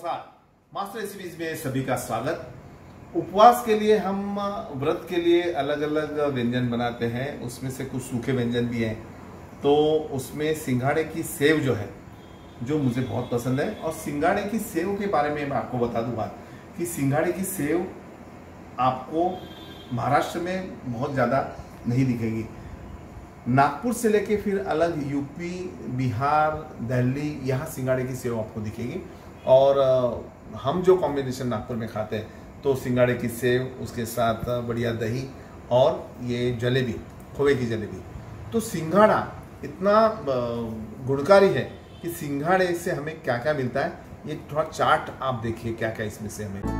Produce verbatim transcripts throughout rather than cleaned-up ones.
नमस्कार, master recipes में सभी का स्वागत। उपवास के लिए हम व्रत के लिए अलग अलग व्यंजन बनाते हैं, उसमें से कुछ सूखे व्यंजन भी हैं। तो उसमें सिंघाड़े की सेव जो है, जो मुझे बहुत पसंद है। और सिंघाड़े की सेव के बारे में मैं आपको बता दूं बात कि सिंघाड़े की सेव आपको महाराष्ट्र में बहुत ज़्यादा नहीं दिखेगी। नागपुर से लेके फिर अलग यूपी, बिहार, दिल्ली, यहाँ सिंघाड़े की सेव आपको दिखेगी। और हम जो कॉम्बिनेशन नागपुर में खाते हैं तो सिंघाड़े की सेव, उसके साथ बढ़िया दही और ये जलेबी, खोए की जलेबी। तो सिंघाड़ा इतना गुणकारी है कि सिंघाड़े से हमें क्या क्या मिलता है, ये थोड़ा चार्ट आप देखिए क्या क्या इसमें से हमें।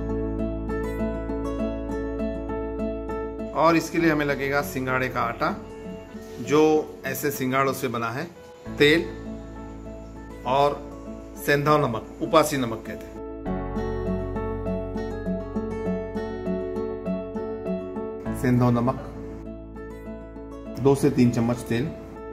और इसके लिए हमें लगेगा सिंघाड़े का आटा, जो ऐसे सिंघाड़ों से बना है, तेल और सेंधा नमक, उपासी नमक कहते हैं। सेंधा नमक, दो से तीन चम्मच तेल,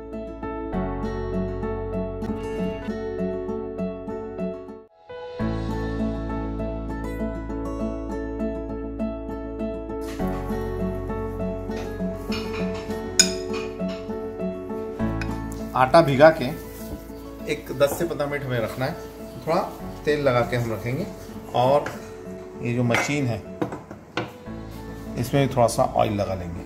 आटा भिगा के एक दस से पंद्रह मिनट हमें रखना है। थोड़ा तेल लगा के हम रखेंगे। और ये जो मशीन है इसमें थोड़ा सा ऑयल लगा लेंगे।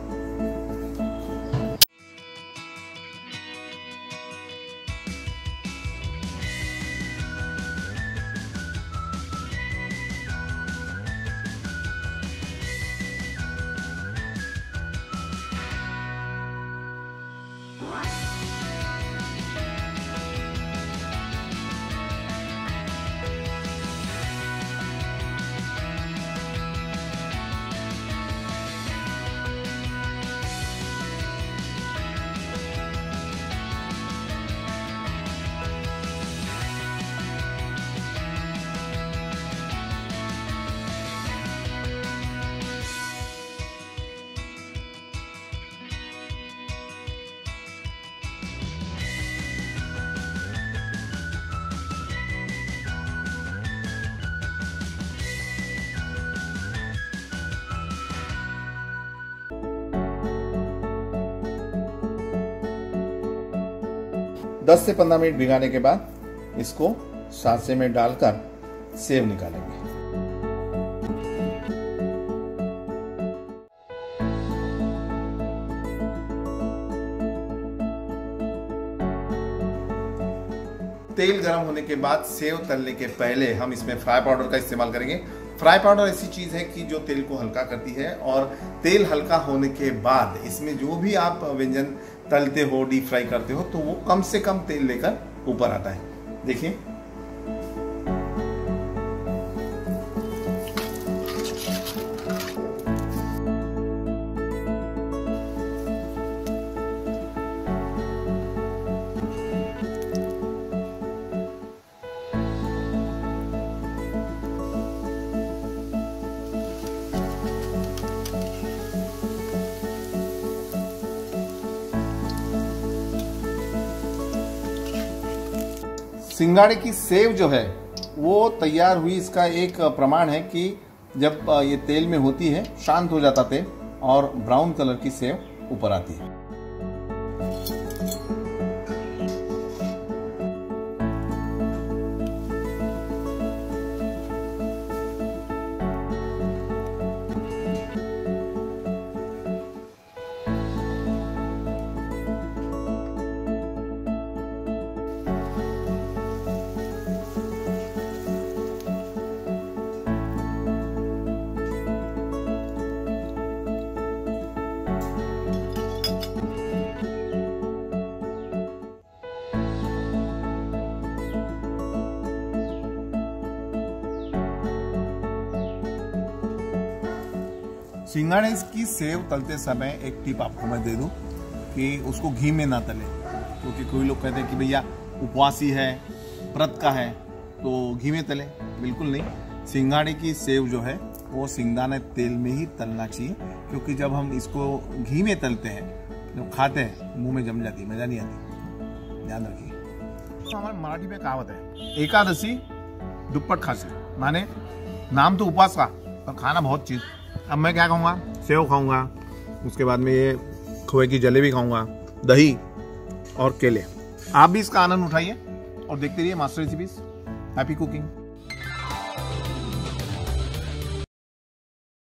दस से पंद्रह मिनट भिगाने के बाद इसको साँचे में डालकर सेव निकालेंगे। तेल गर्म होने के बाद सेव तलने के पहले हम इसमें फ्राई पाउडर का इस्तेमाल करेंगे। फ्राई पाउडर ऐसी चीज़ है कि जो तेल को हल्का करती है। और तेल हल्का होने के बाद इसमें जो भी आप व्यंजन तलते हो, डीप फ्राई करते हो, तो वो कम से कम तेल लेकर ऊपर आता है। देखिए, सिंघाड़े की सेव जो है वो तैयार हुई, इसका एक प्रमाण है कि जब ये तेल में होती है, शांत हो जाता तेल और ब्राउन कलर की सेव ऊपर आती है। सिंघाड़े की सेव तलते समय एक टिप आपको मैं दे दूं कि उसको घी में ना तले, क्योंकि कोई लोग कहते हैं कि भैया उपवासी है, व्रत का है, तो घी में तले। बिल्कुल नहीं, सिंघाड़े की सेव जो है वो सिंगदाने तेल में ही तलना चाहिए, क्योंकि जब हम इसको घी में तलते हैं, जब खाते हैं, मुंह में जम जाती, मजा नहीं आती। ध्यान रखिए। तो हमारे मराठी में कहावत है, एकादशी दुप्पट खांसी, माने नाम तो उपवास का और खाना बहुत चीज। अब मैं क्या खाऊंगा, सेव खाऊंगा, उसके बाद में ये खोए की जलेबी खाऊंगा, दही और केले। आप भी इसका आनंद उठाइए और देखते रहिए मास्टर रेसिपीज। Happy cooking.